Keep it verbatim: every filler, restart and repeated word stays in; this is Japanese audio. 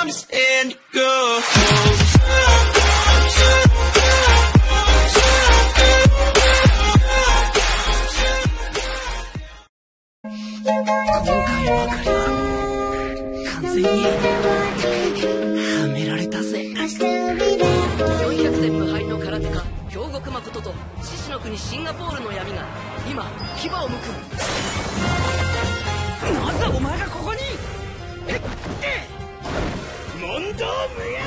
comes and goes. 今回ばかりは完全にはめられたぜ。よんひゃく戦無敗の空手家京極誠と獅子の国シンガポールの闇が今牙をむく。なぜお前がここに？問答無用。